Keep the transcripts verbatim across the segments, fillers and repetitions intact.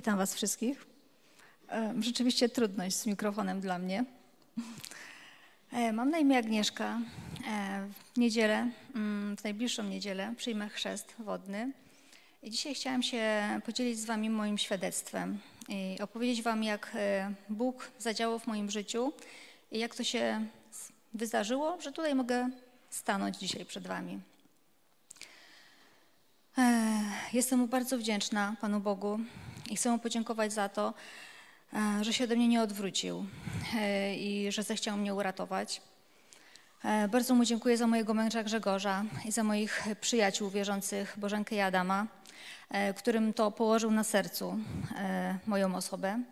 Witam Was wszystkich. Rzeczywiście trudność z mikrofonem dla mnie. Mam na imię Agnieszka. W niedzielę, w najbliższą niedzielę przyjmę chrzest wodny. I dzisiaj chciałam się podzielić z Wami moim świadectwem i opowiedzieć Wam, jak Bóg zadziałał w moim życiu i jak to się wydarzyło, że tutaj mogę stanąć dzisiaj przed Wami. Jestem mu bardzo wdzięczna Panu Bogu i chcę mu podziękować za to, że się ode mnie nie odwrócił i że zechciał mnie uratować. Bardzo mu dziękuję za mojego męża Grzegorza i za moich przyjaciół wierzących Bożenkę i Adama, którym to położył na sercu moją osobę.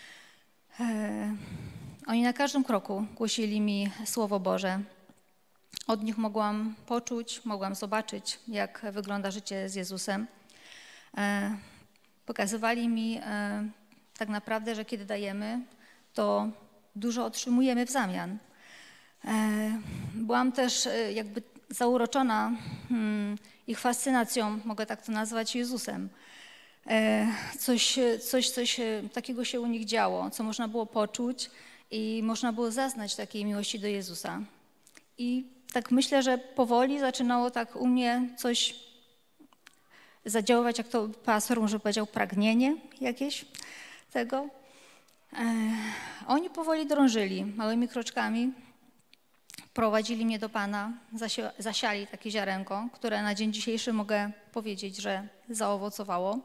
Oni na każdym kroku głosili mi Słowo Boże. Od nich mogłam poczuć, mogłam zobaczyć, jak wygląda życie z Jezusem. Pokazywali mi tak naprawdę, że kiedy dajemy, to dużo otrzymujemy w zamian. Byłam też jakby zauroczona ich fascynacją, mogę tak to nazwać, Jezusem. Coś, coś, coś takiego się u nich działo, co można było poczuć i można było zaznać takiej miłości do Jezusa. I tak myślę, że powoli zaczynało tak u mnie coś zadziaływać, jak to pastor może powiedział, pragnienie jakieś tego. Oni powoli drążyli małymi kroczkami, prowadzili mnie do Pana, zasi- zasiali takie ziarenko, które na dzień dzisiejszy mogę powiedzieć, że zaowocowało.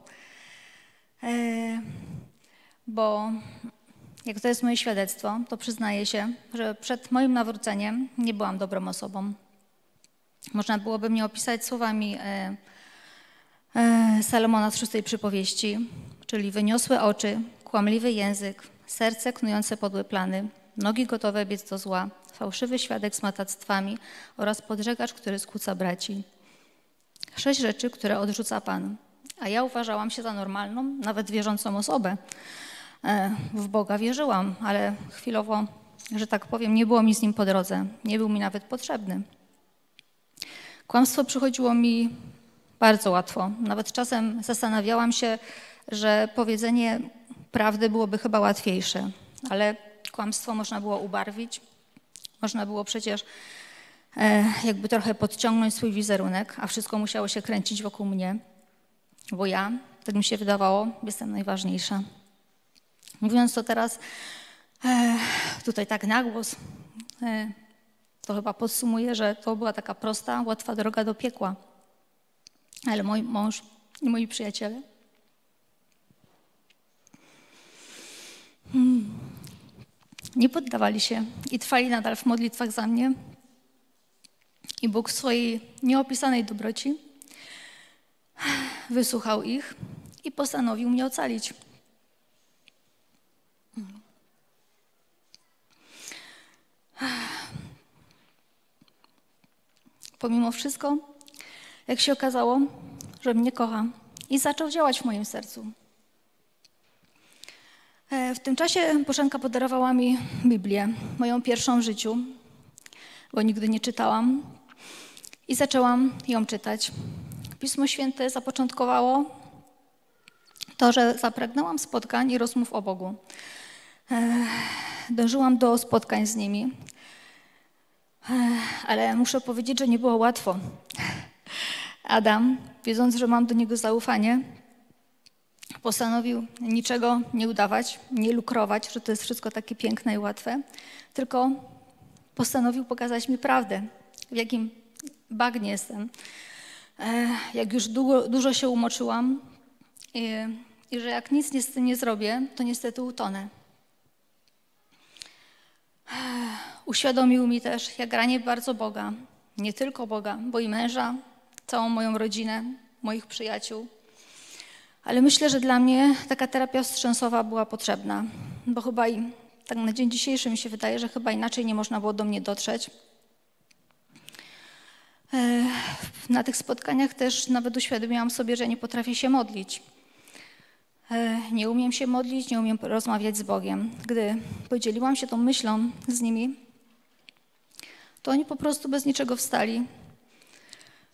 Bo jak to jest moje świadectwo, to przyznaję się, że przed moim nawróceniem nie byłam dobrą osobą. Można byłoby mnie opisać słowami e, e, Salomona z szóstej przypowieści, czyli wyniosłe oczy, kłamliwy język, serce knujące podłe plany, nogi gotowe biec do zła, fałszywy świadek z matactwami oraz podżegacz, który skłóca braci. Sześć rzeczy, które odrzuca Pan. A ja uważałam się za normalną, nawet wierzącą osobę. W Boga wierzyłam, ale chwilowo, że tak powiem, nie było mi z Nim po drodze. Nie był mi nawet potrzebny. Kłamstwo przychodziło mi bardzo łatwo. Nawet czasem zastanawiałam się, że powiedzenie prawdy byłoby chyba łatwiejsze. Ale kłamstwo można było ubarwić. Można było przecież jakby trochę podciągnąć swój wizerunek, a wszystko musiało się kręcić wokół mnie. Bo ja, tak mi się wydawało, jestem najważniejsza. Mówiąc to teraz e, tutaj tak na głos, e, to chyba podsumuję, że to była taka prosta, łatwa droga do piekła. Ale mój mąż i moi przyjaciele hmm, nie poddawali się i trwali nadal w modlitwach za mnie. I Bóg w swojej nieopisanej dobroci wysłuchał ich i postanowił mnie ocalić. Pomimo wszystko, jak się okazało, że mnie kocha i zaczął działać w moim sercu. W tym czasie Bożenka podarowała mi Biblię, moją pierwszą w życiu, bo nigdy nie czytałam i zaczęłam ją czytać. Pismo Święte zapoczątkowało to, że zapragnęłam spotkań i rozmów o Bogu. Dążyłam do spotkań z nimi, ale muszę powiedzieć, że nie było łatwo. Adam, wiedząc, że mam do niego zaufanie, postanowił niczego nie udawać, nie lukrować, że to jest wszystko takie piękne i łatwe, tylko postanowił pokazać mi prawdę, w jakim bagnie jestem. Jak już długo, dużo się umoczyłam i, i że jak nic z tym nie zrobię, to niestety utonę. Uświadomił mi też, jak ranię bardzo Boga, nie tylko Boga, bo i męża, całą moją rodzinę, moich przyjaciół. Ale myślę, że dla mnie taka terapia wstrząsowa była potrzebna, bo chyba i tak na dzień dzisiejszy mi się wydaje, że chyba inaczej nie można było do mnie dotrzeć. Na tych spotkaniach też nawet uświadomiłam sobie, że nie potrafię się modlić. Nie umiem się modlić, nie umiem rozmawiać z Bogiem. Gdy podzieliłam się tą myślą z nimi, to oni po prostu bez niczego wstali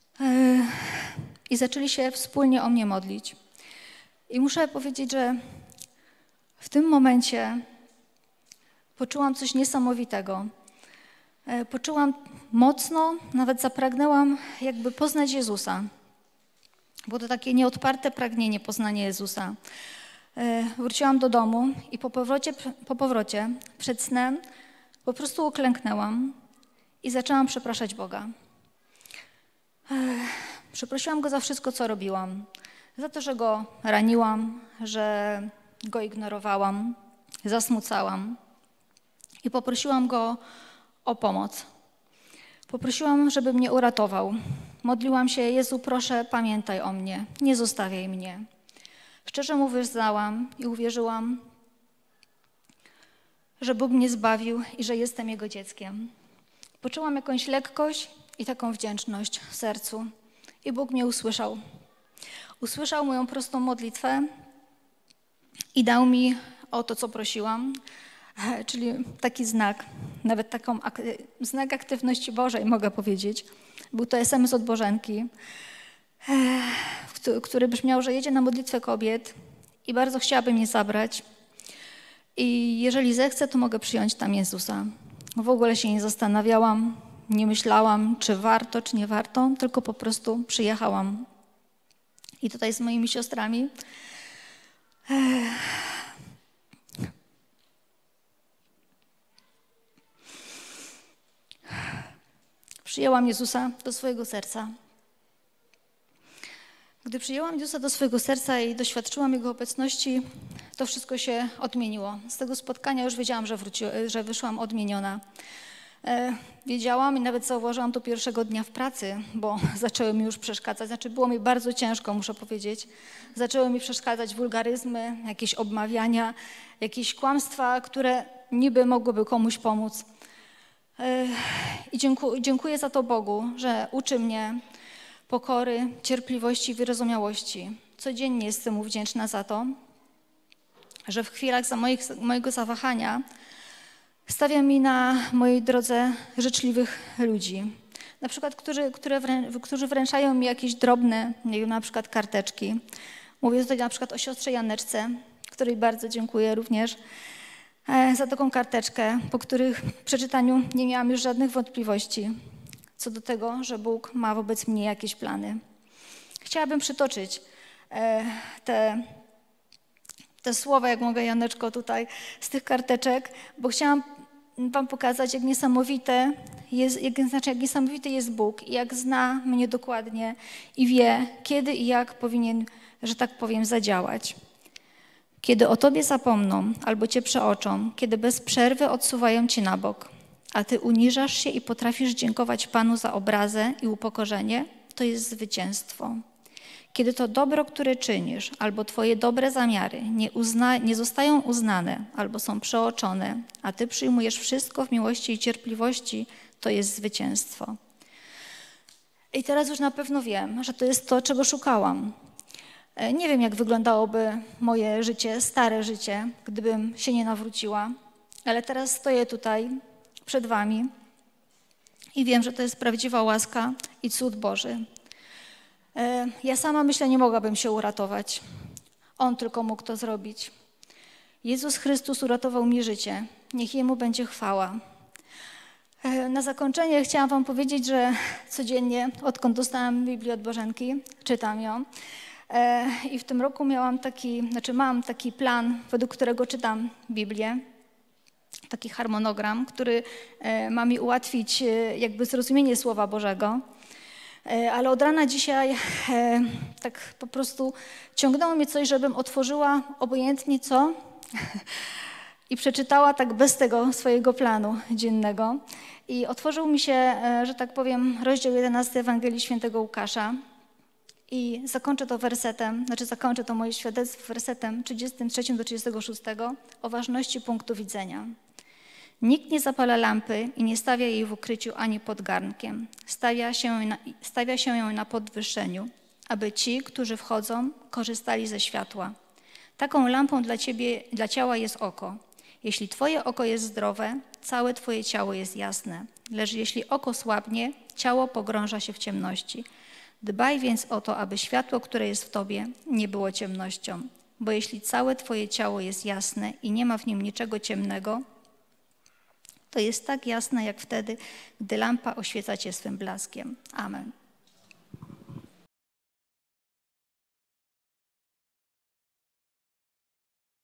i zaczęli się wspólnie o mnie modlić. I muszę powiedzieć, że w tym momencie poczułam coś niesamowitego. Poczułam mocno, nawet zapragnęłam jakby poznać Jezusa. Było to takie nieodparte pragnienie poznania Jezusa. Wróciłam do domu i po powrocie, po powrocie przed snem po prostu uklęknęłam i zaczęłam przepraszać Boga. Przeprosiłam Go za wszystko, co robiłam. Za to, że Go raniłam, że Go ignorowałam, zasmucałam. I poprosiłam Go o pomoc. Poprosiłam, żeby mnie uratował. Modliłam się: Jezu, proszę, pamiętaj o mnie, nie zostawiaj mnie. Szczerze Mu wyznałam i uwierzyłam, że Bóg mnie zbawił i że jestem Jego dzieckiem. Poczułam jakąś lekkość i taką wdzięczność w sercu. I Bóg mnie usłyszał. Usłyszał moją prostą modlitwę i dał mi o to, co prosiłam, czyli taki znak, nawet taką ak- znak aktywności Bożej, mogę powiedzieć. Był to es em es od Bożenki, który brzmiał, że jedzie na modlitwę kobiet i bardzo chciałaby mnie zabrać. I jeżeli zechcę, to mogę przyjąć tam Jezusa. W ogóle się nie zastanawiałam, nie myślałam, czy warto, czy nie warto, tylko po prostu przyjechałam. I tutaj z moimi siostrami przyjęłam Jezusa do swojego serca. Gdy przyjęłam Jezusa do swojego serca i doświadczyłam Jego obecności, to wszystko się odmieniło. Z tego spotkania już wiedziałam, że, wróci, że wyszłam odmieniona. E, wiedziałam i nawet zauważyłam to pierwszego dnia w pracy, bo zaczęły mi już przeszkadzać. Znaczy było mi bardzo ciężko, muszę powiedzieć. Zaczęły mi przeszkadzać wulgaryzmy, jakieś obmawiania, jakieś kłamstwa, które niby mogłyby komuś pomóc. E, I dziękuję, dziękuję za to Bogu, że uczy mnie pokory, cierpliwości i wyrozumiałości. Codziennie jestem Mu wdzięczna za to, że w chwilach za moich, mojego zawahania stawia mi na mojej drodze życzliwych ludzi. Na przykład, którzy, które wrę, którzy wręczają mi jakieś drobne, nie wiem, na przykład karteczki. Mówię tutaj na przykład o siostrze Janeczce, której bardzo dziękuję również za taką karteczkę, po których przeczytaniu nie miałam już żadnych wątpliwości co do tego, że Bóg ma wobec mnie jakieś plany. Chciałabym przytoczyć te, te słowa, jak mogę, Janeczko, tutaj z tych karteczek, bo chciałam Wam pokazać, jak niesamowite jest, jak, znaczy, jak niesamowity jest Bóg i jak zna mnie dokładnie i wie, kiedy i jak powinien, że tak powiem, zadziałać. Kiedy o Tobie zapomną albo Cię przeoczą, kiedy bez przerwy odsuwają Cię na bok, a Ty uniżasz się i potrafisz dziękować Panu za obrazę i upokorzenie, to jest zwycięstwo. Kiedy to dobro, które czynisz, albo Twoje dobre zamiary nie, uzna, nie zostają uznane albo są przeoczone, a Ty przyjmujesz wszystko w miłości i cierpliwości, to jest zwycięstwo. I teraz już na pewno wiem, że to jest to, czego szukałam. Nie wiem, jak wyglądałoby moje życie, stare życie, gdybym się nie nawróciła, ale teraz stoję tutaj przed Wami i wiem, że to jest prawdziwa łaska i cud Boży. Ja sama, myślę, nie mogłabym się uratować. On tylko mógł to zrobić. Jezus Chrystus uratował mi życie. Niech Jemu będzie chwała. Na zakończenie chciałam Wam powiedzieć, że codziennie, odkąd dostałam Biblię od Bożenki, czytam ją. I w tym roku miałam taki, znaczy mam taki plan, według którego czytam Biblię. Taki harmonogram, który ma mi ułatwić jakby zrozumienie Słowa Bożego. Ale od rana dzisiaj tak po prostu ciągnęło mnie coś, żebym otworzyła obojętnie co i przeczytała tak bez tego swojego planu dziennego. I otworzył mi się, że tak powiem, rozdział jedenasty Ewangelii Świętego Łukasza. I zakończę to wersetem, znaczy zakończę to moje świadectwo wersetem trzydziestym trzecim do trzydziestego szóstego o ważności punktu widzenia. Nikt nie zapala lampy i nie stawia jej w ukryciu ani pod garnkiem. Stawia się, na, stawia się ją na podwyższeniu, aby ci, którzy wchodzą, korzystali ze światła. Taką lampą dla ciebie, dla ciała jest oko. Jeśli twoje oko jest zdrowe, całe twoje ciało jest jasne. Lecz jeśli oko słabnie, ciało pogrąża się w ciemności. Dbaj więc o to, aby światło, które jest w tobie, nie było ciemnością. bo jeśli całe Twoje ciało jest jasne i nie ma w nim niczego ciemnego, to jest tak jasne jak wtedy, gdy lampa oświeca Cię swym blaskiem. Amen.